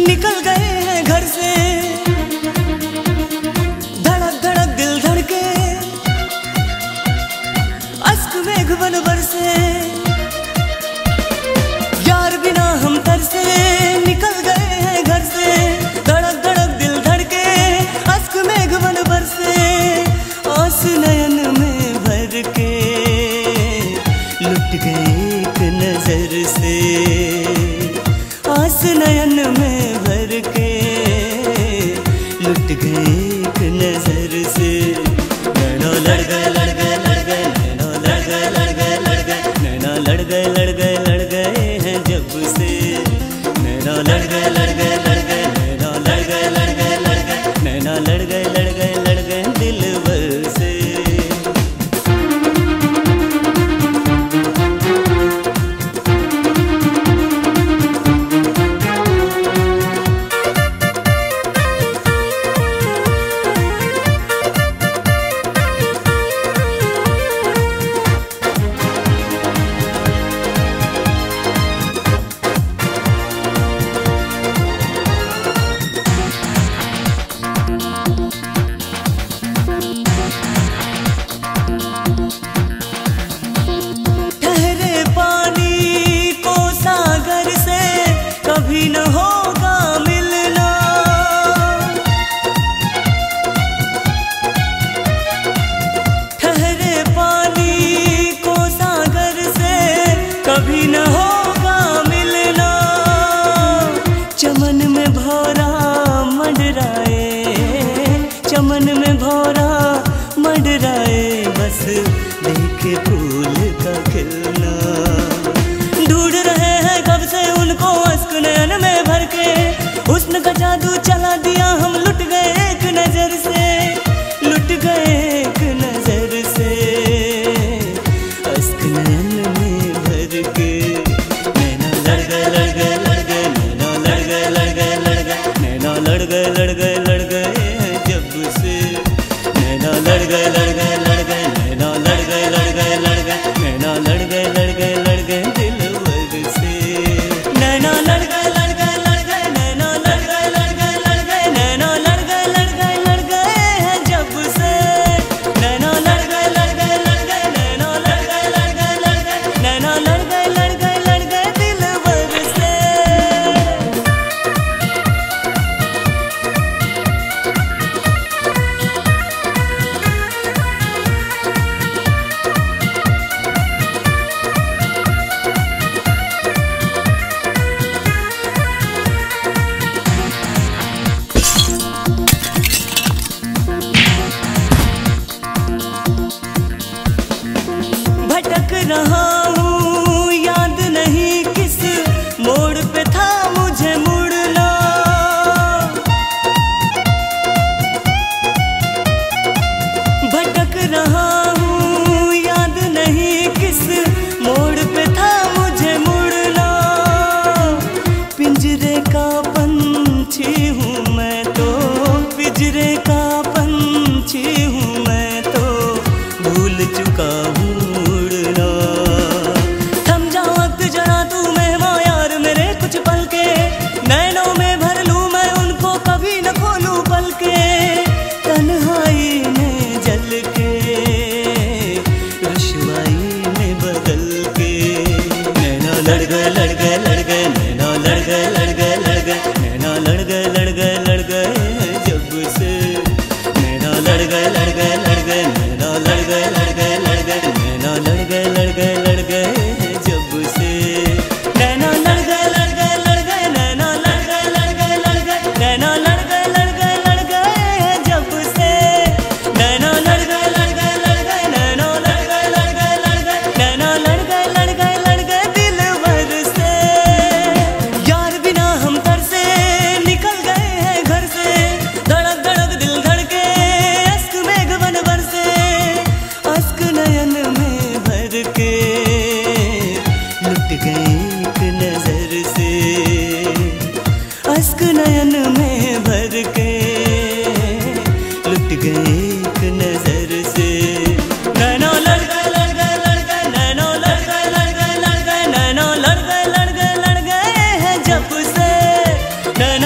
निकल गए हैं घर से, धड़क धड़क दिल धड़के, अश्क मेघ बन बरसे, यार बिना हम तरसे। निकल गए हैं घर से, धड़क धड़क दिल धड़के, अश्क मेघ बन बरसे, आस नयन में भर के लुट गए एक नजर से, आस नयन में भर के लुट गए एक नजर से। नैना लड़ गए लड़ गए लड़ गए, नैना लड़ गए लड़ गए लड़ गए, नैना लड़ गए लड़ गए लड़ गए हैं जब से। नैना लड़ गए लड़ गए लड़ गए, नैना लड़ गए लड़ गए लड़ गए, नैना लड़ गए लड़ गए लड़ गए दिलबर से। कभी न होगा मिलना, ठहरे पानी को सागर से, कभी न होगा मिलना। चमन में भौरा मंडराए, चमन में भौरा मंडराए, बस देखे फूल का खिलना। ढूंढ रहे हैं कब से उनको अश्क नयन में भर के, हुस्न का जादू चला दिया हम लुट गए एक नजर से, लुट गए एक नजर से, अश्क नयन में भर के। नैना लड़ गए लड़ गए लड़ गए, नैना लड़ गए लड़ गए लड़ गए, नैना लड़ गए लड़ गए लड़ गए हैं जब से। नैना लड़ गए लड़ गए लड़ गए, नैना लड़ गए लड़ गए लड़ गए, नैना लड़ गए लड़ गए लड़ गए दिलबर से। नैना लड़ गए लड़ गए लड़ गए, नैना लड़ गए लड़ गए लड़ गए, नैना लड़ गए लड़ गए लड़ गए हैं जब से। नैना लड़ गए लड़ गए लड़ गए, नैना लड़ गए लड़ गए लड़ गए, नैना लड़ गए लड़ गए लड़ गए दिलबर से। भटक रहा हूँ याद नहीं किस मोड़ पे था मुझे मुड़ना, भटक रहा हूँ याद नहीं किस मोड़ पे था मुझे मुड़ना। पिंजरे का पंछी हूँ मैं तो, पिंजरे का पंछी हूँ मैं तो, भूल चुका हूँ उड़ना। थम जा वक्त जरा तू मेहमा यार मेरे कुछ पल के, नैनों में भर लूं मैं उनको कभी न खोलूं पल के। तन्हाई में जल के, रुश्वाई में बदल के। नैना लड़ गए लड़ गए लड़ गए, नैना लड़ गए लड़ गए लड़ गए, नैना लड़ गए लड़ गए लड़ गए जब से। नैना लड़ गए लड़ गए लड़ गए, नैना लड़ गए लड़ गए लड़ गए, नैना लड़ गए लड़ गए लड़ गए जब से। नैना लड़ गए लड़ गए लड़ गए, नैना लड़ गए लड़ गए लड़ गए, नैना लड़ गए लड़ गए लड़ गए जब से। नैना लड़ गए लड़ गए लड़ गए, नैना लड़ गए लड़ गए लड़ गए, नैना लड़ गए लड़ गए लड़ गए दिलबर से। यार बिना हम तरसे, निकल गए हैं घर से, धड़क धड़क दिल धड़के, अश्क मेघ बन बरसे, अश्क नयन में भर के लुट गए एक नजर से, अश्क नयन में भर के लुट गए एक नजर से। नैना लड़ गए लड़ गए लड़ गए, नैना लड़ गए लड़ गए लड़ गए, नैना लड़ गए लड़ गए लड़ गए हैं जब से। नैना